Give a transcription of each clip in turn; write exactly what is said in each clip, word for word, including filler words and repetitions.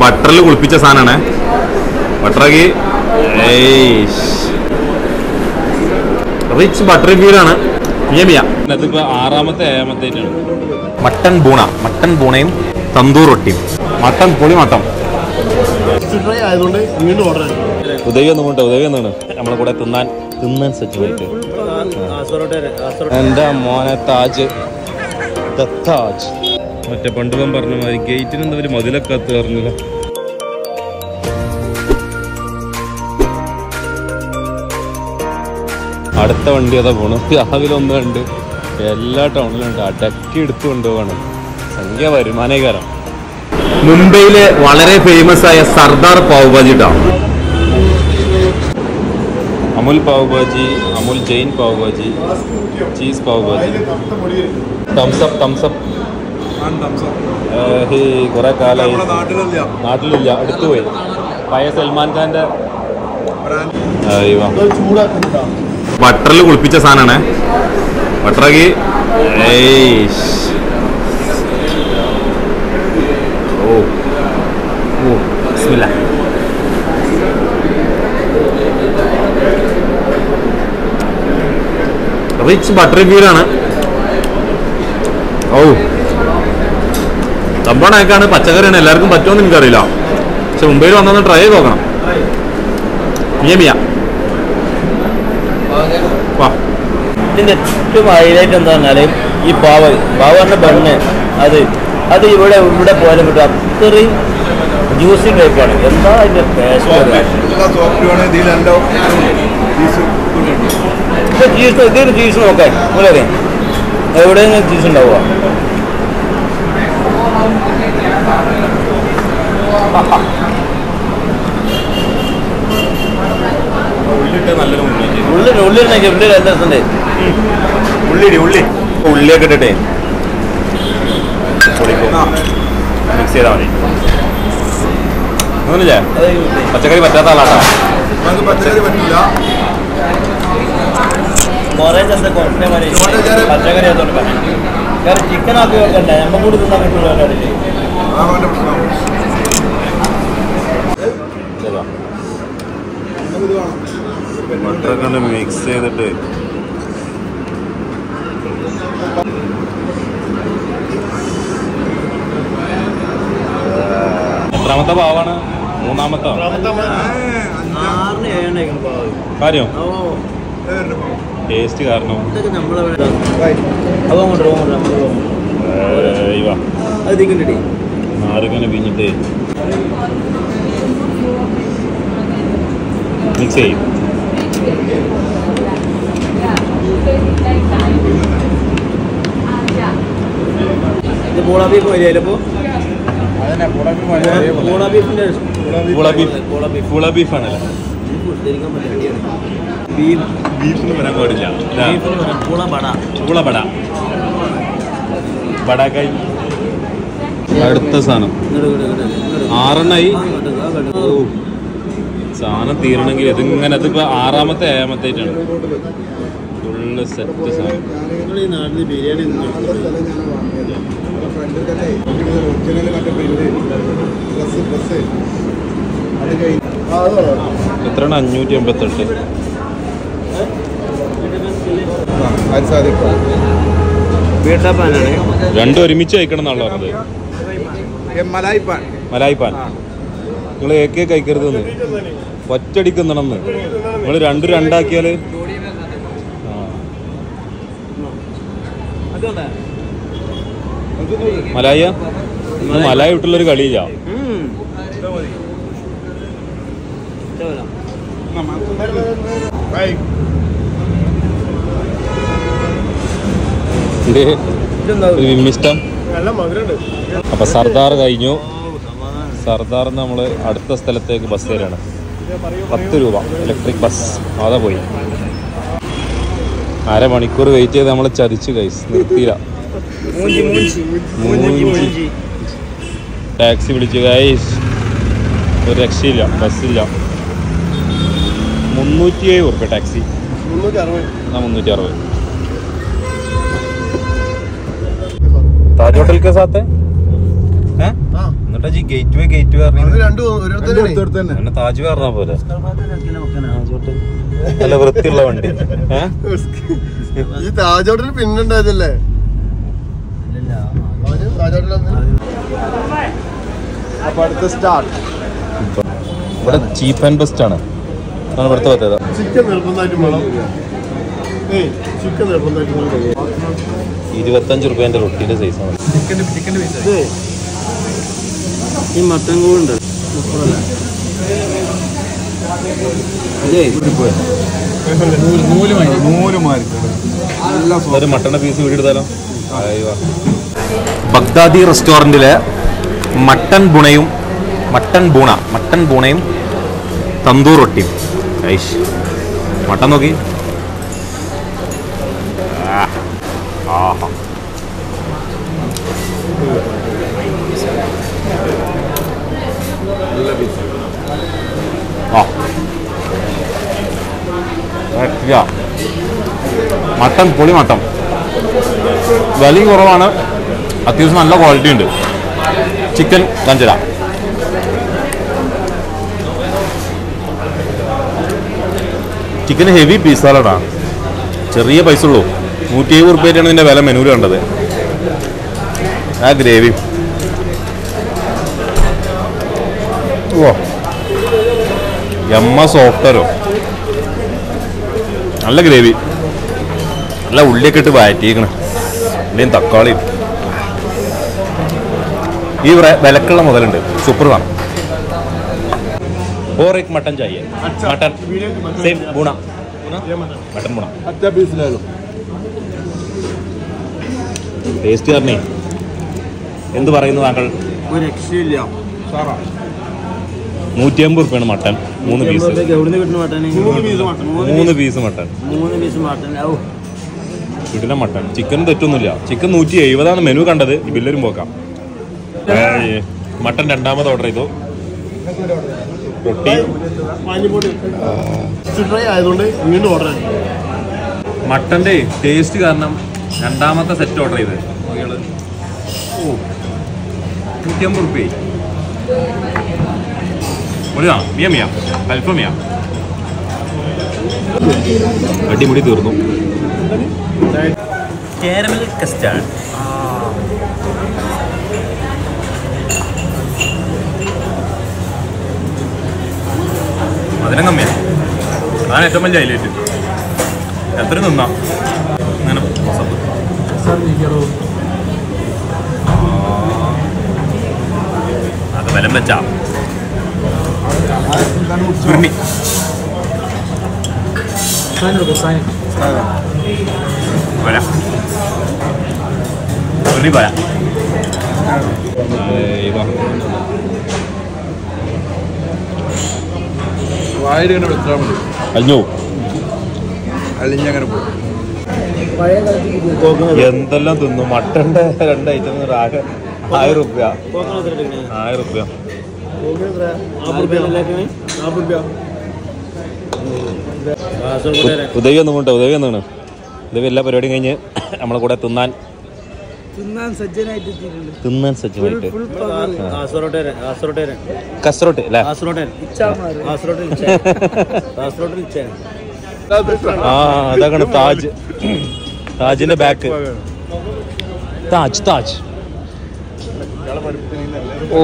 ബട്ടറിൽ കുളിപ്പിച്ച സാധനമാണ്. ബട്ടറാക്കി rich buttery ഫീലാണ്. ഇതിപ്പോ ആറാമത്തെ ഏഴാമത്തെ മട്ടൻ ബൂണ. മട്ടൻ ബൂണയും തന്തൂർ റൊട്ടിയും. മട്ടൻ പൊളി മട്ടൻ. ഉദവി ഒന്നും ഉദവി ഒന്നാണ് നമ്മളെ കൂടെ തിന്നാൻ തിന്നാൻ സജ്ജമായിട്ട്. എന്റെ മോനെ താജ് താജ് മറ്റേ പണ്ട് ഞാൻ പറഞ്ഞ മാതിരി ഗേറ്റിന് എന്താ ഒരു മതിലൊക്കെ തീർന്നില്ല. അടുത്ത വണ്ടി അതാ പോണു. രാവിലെ ഒന്ന് കണ്ട് എല്ലാ ടൗണിലുണ്ട്. അടക്കി എടുത്തു കൊണ്ടുപോവാണ്. സംഖ്യ വരുമാനകാരം. മുംബൈയിലെ വളരെ ഫേമസ് ആയ Sardar pav bhaji town. Amul pav bhaji, Amul Jain pav bhaji, cheese pav bhaji, Thums Up Thums Up കുറെ കാലമായി നാട്ടിലില്ല, അടുത്തുപോയി. പഴയ സൽമാൻ ഖാന്റെ ബട്ടറിൽ കുളിപ്പിച്ച സാധനമാണ്. ബട്ടറാക്കി ഓ ഓ ബിസ്മില്ലാ. റിച്ച് ബട്ടറി ഫീലാണ്. ഓ സംഭവണക്കാണ്. പച്ചക്കറിയാണ്. എല്ലാവർക്കും പറ്റുമെന്ന് എനിക്കറിയില്ല. പക്ഷെ മുംബൈയിൽ വന്നൊന്ന് ട്രൈ ചെയ്ത് നോക്കണം. മിയ മിയ ഇതിന്റെ ഏറ്റവും ഹൈലൈറ്റ് എന്താ പറഞ്ഞാല് ഈ പാവ് പാവ് പറഞ്ഞ ബണ്ണ് അത് അത് ഇവിടെ ഇവിടെ പോയാലും കിട്ടും. അത്രയും ജ്യൂസി ടൈപ്പാണ്. എന്താ അതിന്റെ ചീസ്. ഇതൊരു ചീസ് നോക്കാൻ നിങ്ങളറിയാം എവിടെയെങ്കിലും ചീസ് ഉണ്ടാവുക. ഉള്ളി ഉള്ളി ഉള്ളി ഉള്ളി രസമുണ്ട്. ഉള്ളി ഉള്ളി ഉള്ളിയൊക്കെ ഇട്ടിട്ടേ മിക്സ് ചെയ്താൽ മതി. ഒന്നുമില്ലേ? പച്ചക്കറി പറ്റാത്ത ആളാട്ടോ. പച്ചക്കറി പറ്റില്ല. പച്ചക്കറി കാരണം ചിക്കൻ ആക്കി വെക്കണ്ട. നമ്മൾ കൂടി തിന്നാൻ പറ്റുള്ളൂ. മട്ടറൊക്കെ ഉണ്ട് മിക്സ് ചെയ്തിട്ട് എത്രാമത്തെ പാവാണ്? മൂന്നാമത്തെ കാര്യം ടേസ്റ്റ് കാരണം ആറിങ്ങനെ പിഞ്ഞിട്ട് മിക്സ് ചെയ്യും. പൂള ബീഫാണല്ലോ. ബീഫിന് വരാൻ പാടില്ല. പൂളബട ബടാക്കായി. അടുത്ത സാധനം ആറെണ്ണായി. സാധനം തീരണമെങ്കിൽ ഇതിങ്ങനെ അതിപ്പോ ആറാമത്തെ ഏഴാമത്തെ ആയിട്ടാണ്. ഫുള്ള് സെറ്റ് സാധനം. എത്രയാണ്? അഞ്ഞൂറ്റി എൺപത്തെട്ട്. രണ്ടും ഒരുമിച്ച് കഴിക്കണം എന്നാണല്ലോ പറഞ്ഞത്. മലായി പാൻ നിങ്ങൾ ഏക്കെ കഴിക്കരുതെന്ന്, ഒറ്റടിക്കുന്നെന്ന്. നിങ്ങൾ രണ്ട് രണ്ടാക്കിയാല് മലായ മലായ വിട്ടുള്ളൊരു കളിയില്ല. വിമ്മിഷ്ടം. അപ്പൊ സർദാർ കഴിഞ്ഞു. സർദാർ നമ്മള് അടുത്ത സ്ഥലത്തേക്ക് ബസ് കയറാണ്. പത്ത് രൂപ ഇലക്ട്രിക് ബസ്. അതാ പോയി. അരമണിക്കൂർ വെയിറ്റ് ചെയ്ത് നമ്മള് ചതിച്ചു ഗൈസ്. നിർത്തിയില്ല. ടാക്സി വിളിച്ചു ഗൈസ്. ഒരു രക്ഷയില്ല. ബസ്സില്ല. മുന്നൂറ്റി ഏഴ് ഉറുപ്പ്യ ടാക്സി. ആ മുന്നൂറ്റി അറുപത്. താജ് होटल के साथ है हैं? Gateway gateway Taj way പറഞ്ഞ പോലെ നല്ല വൃത്തിയുള്ള വണ്ടി. ഈ താജ് ഹോട്ടൽ പിന്നുണ്ടായതല്ലേ? അപ്പൊ അടുത്ത സ്റ്റാർട്ട്. ഇവിടെ ചീപ്പ് ആൻഡ് ബെസ്റ്റ് ആണ് ഇവിടുത്തെ പറ്റത്. ചിക്കൻ നിർബന്ധമായിട്ട് വേണം. ചിക്കൻ നിർബന്ധമായിട്ട് ഇരുപത്തഞ്ച് റുപ്യന്റെ റൊട്ടിന്റെ സൈസാണ്. ഈ മട്ടൻ കൂണ്ട് ഒരു മട്ടണ പീസ് വീടെടുത്താലോ. ബഗ്ദാദി റെസ്റ്റോറൻറ്റിലെ മട്ടൻ ബുണയും മട്ടൻ ബൂണ മട്ടൻ ബൂണയും തന്തൂർ റൊട്ടിയും. ഐഷ് മട്ടൻ നോക്കി. ആഹാ ആ മട്ടൻ പൊളി മട്ടൻ. വിലയും കുറവാണ്, അത്യാവശ്യം നല്ല ക്വാളിറ്റി ഉണ്ട്. ചിക്കൻ കഞ്ചര ചിക്കൻ ഹെവി പീസാലടാ. ചെറിയ പൈസ ഉള്ളൂ. നൂറ്റി എഴുപത് റുപ്യയാണ് ഇതിൻ്റെ വില മെനുവിൽ കണ്ടത്. ആ ഗ്രേവി ഓ എമ്മ സോഫ്റ്ററോ. നല്ല ഗ്രേവി, നല്ല ഉള്ളിയൊക്കെ ഇട്ട് വഴറ്റിയിരിക്കണം. ഇല്ലെങ്കിൽ തക്കാളിയും. ഈ വിലക്കുള്ള മുതലുണ്ട്, സൂപ്പറാണ്. और एक मटन चाहिए. मटन सेम बुना मटन बुना अच्छा पीस ले लो. ടേസ്റ്റ് പറഞ്ഞേ എന്ത് പറയുന്നു താങ്കൾ? ഒരു രക്ഷയില്ല. നൂറ്റി അമ്പത് റുപ്യാണ് മട്ടൻ. മൂന്ന് പീസ് എവിടുന്ന് കിട്ടുന്ന മട്ടൻ? മൂന്ന് പീസ് മട്ടൻ മൂന്ന് പീസ് മട്ടൻ കിട്ടുന്ന മട്ടൻ. ചിക്കൻ തെറ്റൊന്നുമില്ല. ചിക്കൻ നൂറ്റി എഴുപതാണ് മെനു കണ്ടത്. ബില്ലരും പോക്കാം. മട്ടൻ രണ്ടാമത് ഓർഡർ ചെയ്തു. റൊട്ടി ആയതുകൊണ്ട് വീണ്ടും ഓർഡർ ചെയ്തു. മട്ടൻ്റെ ടേസ്റ്റ് കാരണം രണ്ടാമത്തെ സെറ്റ് ഓർഡർ ചെയ്ത് ഓ നൂറ്റി അമ്പത് റുപ്യ ഒരാ മിയ മിയ അൽഫമിയ. അടിമുടി തീർന്നു. കാരമൽ കസ്റ്റാർഡ് അതിനും കമ്മിയാണ്. അതാണ് ഏറ്റവും വലിയ ഹൈലൈറ്റ്. എത്ര നിന്നാ അങ്ങനെ അത് വിലം വെച്ചാ ചുരുമി പോരാ ചുരുമി പോരാ. വായിലിങ്ങനെ വെച്ചാൽ മതി. അഞ്ഞോ അലിഞ്ഞങ്ങനെ പോകും. എന്തെല്ലാം തിന്നു. മട്ടന്റെ രണ്ട് ഐറ്റം ആകെ ആയിരം റുപ്യ ആയിരം റുപ്യ ഉദവി ഒന്നും കൊണ്ടോ. ഉദവി ഒന്നാണ്. ഉദവി എല്ലാ പരിപാടിയും കഴിഞ്ഞ് നമ്മളെ കൂടെ തിന്നാൻ തിന്നാൻ സജ്ജനായിട്ട് കസറോട്ട് അല്ലേ? ആ അതാണ് താജ്. താജിന്റെ ബാക്ക് താജ് താജ് ഓ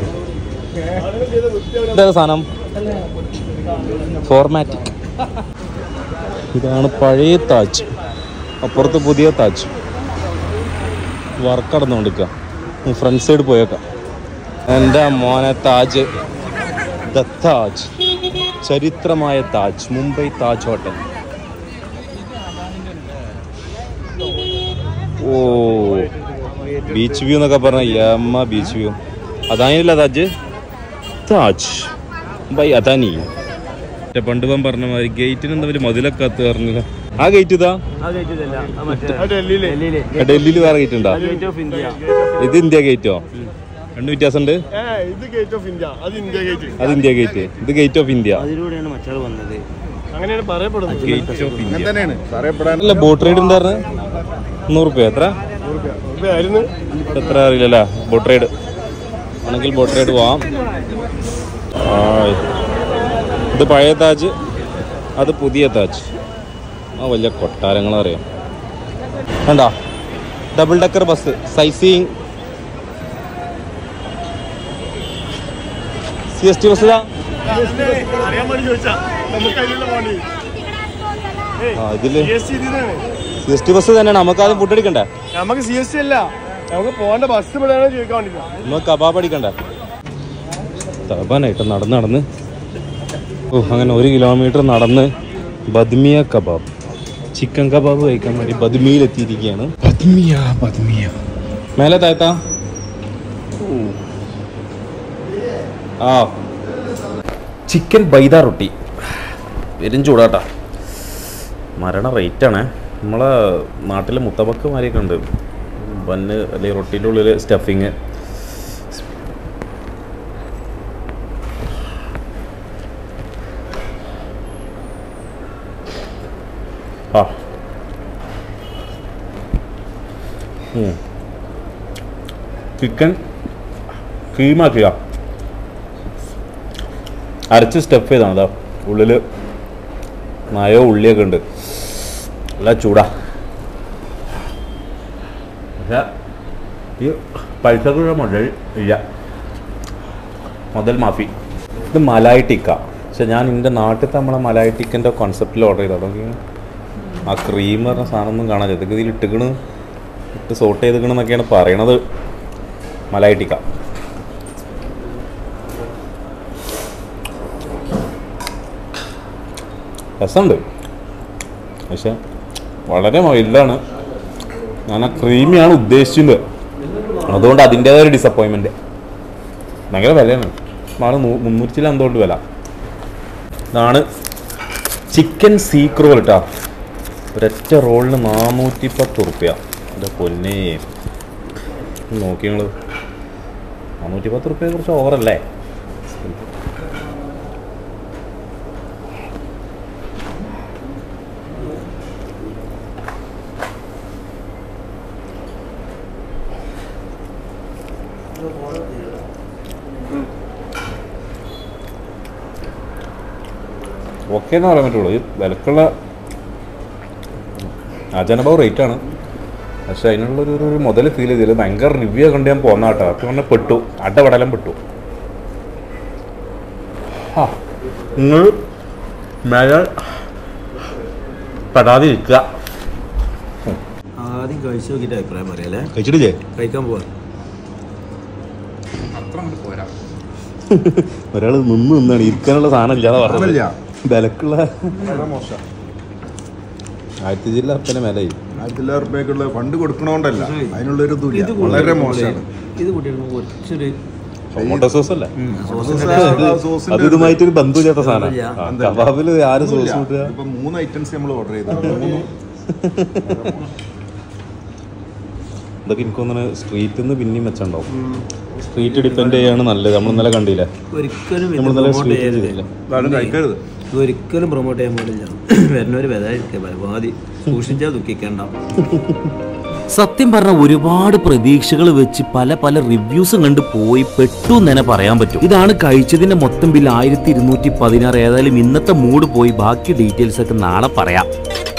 ഇതാ സാധനം ഫോർമാറ്റിക്. ഇതാണ് പഴയ താജ്, അപ്പുറത്ത് പുതിയ താജ്. വർക്ക് നടന്നുകൊണ്ടിരിക്കുക. ഫ്രണ്ട് സൈഡ് പോയേക്കാം. എൻ്റെ മോനെ താജ്, ദ താജ്, ചരിത്രമായ താജ്, മുംബൈ താജ് ഹോട്ടൽ. ഓ ബീച്ച് വ്യൂ എന്നൊക്കെ പറഞ്ഞ യമ്മ ബീച്ച് വ്യൂ. അതാനില്ല താജ്, താജ് ബൈ അദാനി. പണ്ട് ഞാൻ പറഞ്ഞ മാതിരി ഗേറ്റിന് എന്താ വലിയ മതിലൊക്കെ കത്ത് പറഞ്ഞില്ല. ആ ഗേറ്റ് ഇതാ ഡൽഹിയിൽ വേറെ ഗേറ്റ് ഉണ്ടാ? ഇത് ഇന്ത്യ ഗേറ്റോ? രണ്ട് വ്യത്യാസമുണ്ട്. അത് ഇന്ത്യ ഗേറ്റ്, ഇത് ഗേറ്റ് ഓഫ് ഇന്ത്യ. അല്ല ബോട്ട് റൈഡ് ഉണ്ടായിരുന്നു. നൂറ് റുപ്യ എത്ര എത്ര അറിയില്ലല്ലേ ബോട്ട് റൈഡ്. ആണെങ്കിൽ ബോട്ട് റൈഡ് പോവാം. ഇത് പഴയ താജ്, അത് പുതിയ താജ്. ആ വലിയ കൊട്ടാരങ്ങളറിയാം. കണ്ടോ ഡബിൾ ഡെക്കർ ബസ് സൈസിങ്. C S T bus. ഇതില് സി എസ് ടി ബസ് തന്നെയാണ്. നമുക്ക് ആദ്യം ഫുഡ് അടിക്കണ്ടേ? നമുക്ക് സി എസ് ടി അല്ല, നമുക്ക് പോകേണ്ട ബസ് ചോദിക്കാൻ വേണ്ടിട്ടാ. നമുക്ക് കബാബ് അടിക്കണ്ടേ? തബാനായിട്ട് നടന്ന് നടന്ന് ഓ അങ്ങനെ ഒരു കിലോമീറ്റർ നടന്ന് ബദ്മിയ കബാബ്, ചിക്കൻ കബാബ് കഴിക്കാൻ വേണ്ടി ബദ്മിയിൽ എത്തിയിരിക്കുകയാണ്. ബദ്മിയ ബദ്മിയ മേലെ താഴ്ത്താ. ആ ചിക്കൻ ബൈദ റൊട്ടി വരും ചൂടാട്ടാ. മരണ റേറ്റാണ്. നമ്മളെ നാട്ടിലെ മുത്തബക്കമാരെയൊക്കെ ഉണ്ട്. ബന്ന് അല്ലെങ്കിൽ റൊട്ടീൻ്റെ ഉള്ളിൽ സ്റ്റഫിങ്. ആ ചിക്കൻ ക്രീമാക്കിയ അരച്ച് സ്റ്റഫ് ചെയ്താണ്. അതാ ഉള്ളിൽ നയോ ഉള്ളിയൊക്കെ ഉണ്ട്. നല്ല ചൂടാ. പക്ഷേ ഈ പൈസക്കുള്ള മുതൽ ഇല്ല, മുതൽ മാഫി. ഇത് മലായി ടിക്ക. പക്ഷെ ഞാൻ എൻ്റെ നാട്ടിലത്തെ നമ്മളെ മലായി ടിക്കൻ്റെ കോൺസെപ്റ്റിൽ ഓർഡർ ചെയ്തത്. അതൊക്കെ ആ ക്രീം പറഞ്ഞ സാധനം ഒന്നും കാണാൻ ഇതൊക്കെ ഇതിൽ ഇട്ടിക്കണ് ഇട്ട് സോട്ട് ചെയ്തിക്കണെന്നൊക്കെയാണ് പറയണത്. മലായി ടിക്ക രസമുണ്ട്, പക്ഷെ വളരെ മൈൽഡാണ്. ഞാൻ ആ ക്രീമിയാണ് ഉദ്ദേശിച്ചത്, അതുകൊണ്ട് അതിൻ്റേതായ ഒരു ഡിസപ്പോയിൻമെൻറ്റ്. ഭയങ്കര വിലയാണ്. നാളെ മുന്നൂറ്റി എന്തുകൊണ്ട് വില. ഇതാണ് ചിക്കൻ സീക്ക് റോൾ കേട്ടോ. ഒരൊറ്റ റോളിന് നാനൂറ്റി പത്ത് റുപ്യ. എൻ്റെ പൊന്നേ നോക്കി നിങ്ങൾ, നാനൂറ്റി പത്ത് റുപ്യ കുറച്ച് ഓവറല്ലേ? ഓക്കെ എന്ന് പറയാൻ പറ്റുള്ളൂ. ഈ വിലക്കുള്ള അജനബാവ് റേറ്റാണ്, പക്ഷെ അതിനുള്ളൊരു ഒരു മുതൽ ഫീൽ ചെയ്തില്ല. ഭയങ്കര റിവ്യൂ കണ്ട് ഞാൻ പോന്ന കേട്ടോ. അപ്പം പറഞ്ഞാൽ പെട്ടു, അടപടലം പെട്ടു. ആ നിങ്ങൾ മേലെ പെടാതിരിക്കുക. ആദ്യം കഴിച്ചു നോക്കിയിട്ട് അഭിപ്രായം പറയാല്ലേ? കഴിച്ചിട്ടില്ലേ? കഴിക്കാൻ പോവാ. ഒരാൾ നിന്ന് നിന്നാണ് ഇരിക്കാനുള്ള സാധനം ഇല്ലാതെ പറഞ്ഞില്ല. വിലക്കുള്ള ആയിരത്തി ജില്ല അപ്പനെ മേലായി. ആയിരത്തി തൊള്ളായിരം റുപ്യക്കുള്ള ഫണ്ട് കൊടുക്കണോണ്ടല്ല, അതിനുള്ളൊരു വളരെ മോശമാണ്. ഇത് കൂട്ടിയിട്ട് കുറച്ചൊരു ടൊമാറ്റോ സോസ് അല്ലേ? അത് ഇതുമായിട്ടൊരു ബന്ധമില്ലാത്ത സാധനം. കബാബില് ആരും സോസ് കൂട്ടുക. ഇപ്പൊ മൂന്ന് ഐറ്റംസ് നമ്മൾ ഓർഡർ ചെയ്തു. ഇതൊക്കെ എനിക്ക് തോന്നുന്നു സ്ട്രീറ്റിൽ നിന്ന് പിന്നെയും വെച്ചുണ്ടാവും. സ്ട്രീറ്റ് ഡിപ്പെൻഡ് ചെയ്യാണ് നല്ലത്. നമ്മൾ ഇന്നലെ കണ്ടില്ലേ? ഒരിക്കലും നമ്മൾ ഇന്നലെ സ്ട്രീറ്റ് ചെയ്തില്ല. കഴിക്കരുത്, ഒരിക്കലും പ്രൊമോട്ട് ചെയ്യാൻ പാടില്ല. വരുന്നവര് വരാതിരിക്കുക, പരമാവധി സൂക്ഷിച്ചാൽ ദുഃഖിക്കണ്ട. സത്യം പറഞ്ഞ ഒരുപാട് പ്രതീക്ഷകൾ വെച്ച് പല പല റിവ്യൂസും കണ്ട് പോയി പെട്ടു എന്ന് തന്നെ പറയാൻ പറ്റും. ഇതാണ് കഴിച്ചതിന്റെ മൊത്തം ബിൽ ആയിരത്തി ഇരുന്നൂറ്റി പതിനാറ്. ഏതായാലും ഇന്നത്തെ മൂഡ് പോയി, ബാക്കി ഡീറ്റെയിൽസ് ഒക്കെ നാളെ പറയാം.